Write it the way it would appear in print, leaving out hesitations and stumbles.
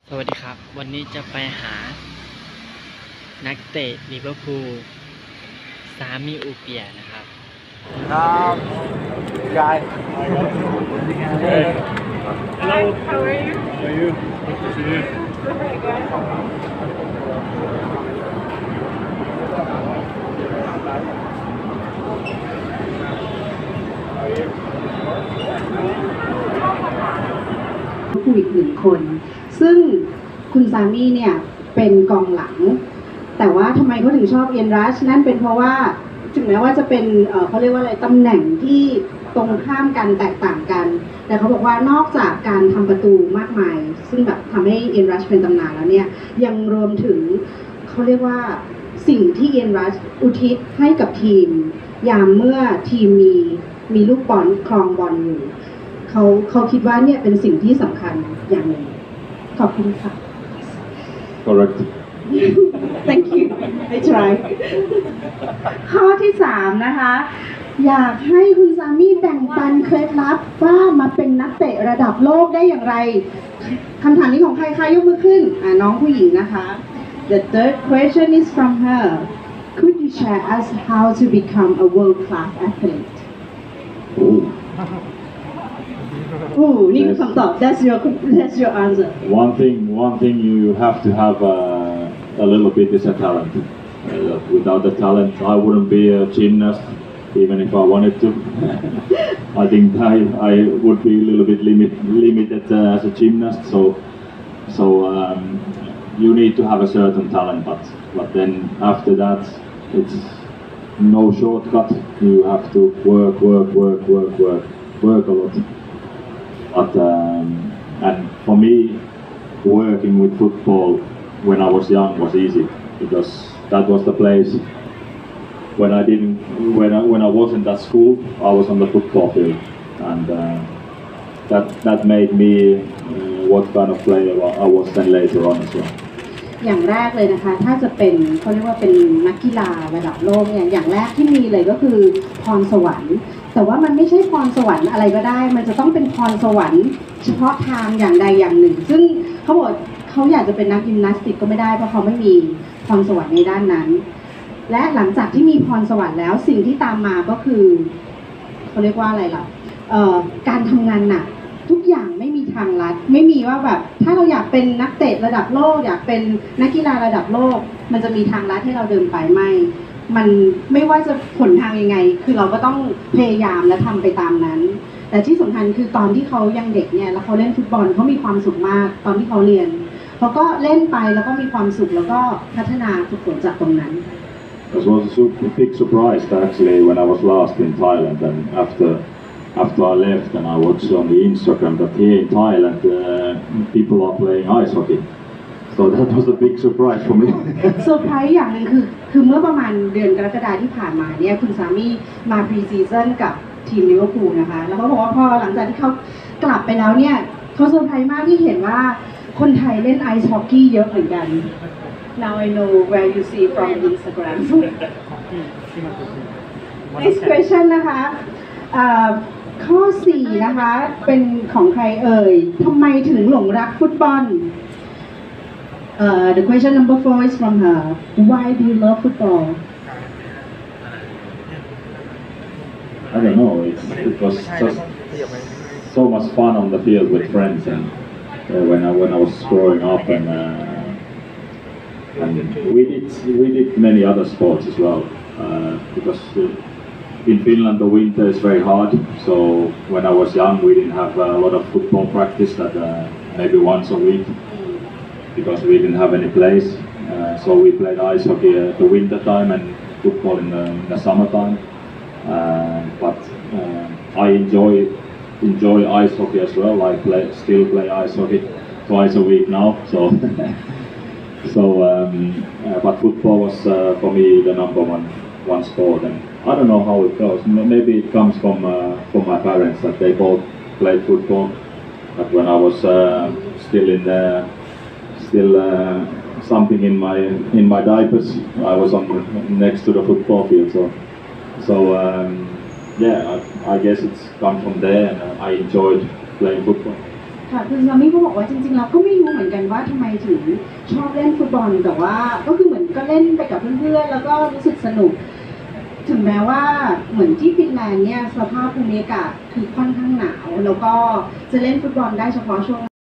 สวัสดีครับวันนี้จะไปหานักเตะลิเวอร์พูลซามิอูเปียนะครับกาย Hi, how are you? How are you? Good to see you. Very good. ผู้อีกหนึ่งคน ซึ่งคุณซามี่เนี่ยเป็นกองหลัง แต่ว่าทำไมเขาถึงชอบเอียนรัชนั่นเป็นเพราะว่าถึงแม้ว่าจะเป็นเขาเรียกว่าอะไรตำแหน่งที่ตรงข้ามกันแตกต่างกัน แต่เขาบอกว่านอกจากการทำประตูมากมาย ซึ่งแบบทำให้เอียนรัชเป็นตำนานแล้วเนี่ยยังรวมถึงเขาเรียกว่าสิ่งที่เอียนรัชอุทิศให้กับทีมยามเมื่อทีมมีลูกบอลครองบอลอยู่เขาคิดว่าเนี่ยเป็นสิ่งที่สำคัญอย่างหนึ่งขอบคุณค่ะ Correct. Thank you I try ข้อที่3นะคะอยากให้คุณซามี่แบ่งปันเคล็ดลับว่ามาเป็นนักเตะระดับโลกได้อย่างไรคำถามนี้ของใครคะยกมือขึ้นน้องผู้หญิงนะคะ The third question is from her Could you share us how to become a world-class athlete Ooh. นี่คือคำตอบ That's your answer One thing you have to have a little bit is a talent. Without the talent, I wouldn't be a gymnast, even if I wanted to. I think I would be a little bit limited as a gymnast. So you need to have a certain talent, but then after that, it's no shortcut. You have to work a lot. But and for me, working with football when I was young was easy because that was the place when I wasn't at school, I was on the football field, and that made me what kind of player I was then later on as well. อย่างแรกเลยนะคะถ้าจะเป็นเขาเรียกว่าเป็นนักกีฬาระดับโลกเนี่ยอย่างแรกที่มีเลยก็คือพรสวรรค์แต่ว่ามันไม่ใช่พรสวรรค์อะไรก็ได้มันจะต้องเป็นพรสวรรค์เฉพาะทางอย่างใดอย่างหนึ่งซึ่งเขาบอกเขาอยากจะเป็นนักยิมนาสติกก็ไม่ได้เพราะเขาไม่มีพรสวรรค์ในด้านนั้นและหลังจากที่มีพรสวรรค์แล้วสิ่งที่ตามมาก็คือเขาเรียกว่าอะไรล่ะการทำงานหนักทุกอย่างไม่มีทางลัดไม่มีว่าแบบถ้าเราอยากเป็นนักเตะระดับโลกอยากเป็นนักกีฬาระดับโลกมันจะมีทางลัดให้เราเดินไปมันไม่ว่าจะผลทางยังไงคือเราก็ต้องพยายามและทำไปตามนั้นแต่ที่สำคัญคือตอนที่เขายังเด็กเนี่ยแล้วเขาเล่นฟุตบอลเขามีความสุขมากตอนที่เขาเรียนเขาก็เล่นไปแล้วก็มีความสุขแล้วก็พัฒนาฝึกฝนจากตรงนั้น It was a big surprise actually when I was last in Thailand, and after I left and I watched on the Instagram that here in Thailand people are playing ice hockey. So that was a big surprise for me. เซอร์ไพรส์อย่างหนึ่งคือเมื่อประมาณเดือนกรกฎาคมที่ผ่านมาเนี่ยคุณซามี่มาพรีซีซั่นกับทีมลิเวอร์พูลนะคะแล้วเขาบอกว่าพอหลังจากที่เขากลับไปแล้วเนี่ยเขาเซอร์ไพรส์มากที่เห็นว่าคนไทยเล่นไอซ์ฮอกกี้เยอะเหมือนกัน Now I know where you see from Instagram Next question นะคะข้อ4นะคะเป็นของใครเอ่ยทำไมถึงหลงรักฟุตบอลThe question number 4 is from her. Why do you love football? I don't know. It was just so much fun on the field with friends, and when I was growing up, and we did many other sports as well. Because in Finland the winter is very hard. So when I was young, we didn't have a lot of football practice. That maybe once a week. Because we didn't have any place, so we played ice hockey at the winter time and football in the summertime. But I enjoy ice hockey as well. I still play ice hockey twice a week now. But football was for me the number one sport, and I don't know how it goes. Maybe it comes from my parents that they both played football. But when I was still something in my diapers. I was next to the football field, so yeah. I guess it's come from there, and I enjoyed playing football. ค่ะคือซามี่ก็บอกว่าจริงๆเราก็ไม่รู้เหมือนกันว่าทำไมถึงชอบเล่นฟุตบอลแต่ว่าก็คือเหมือนก็เล่นไปกับเพื่อนๆแล้วก็รู้สึกสนุกถึงแม้ว่าเหมือนที่ฟินแลนด์เนี่ยสภาพภูมิอากาศคือค่อนข้างหนาวแล้วก็จะเล่นฟุตบอลได้เฉพาะช่วง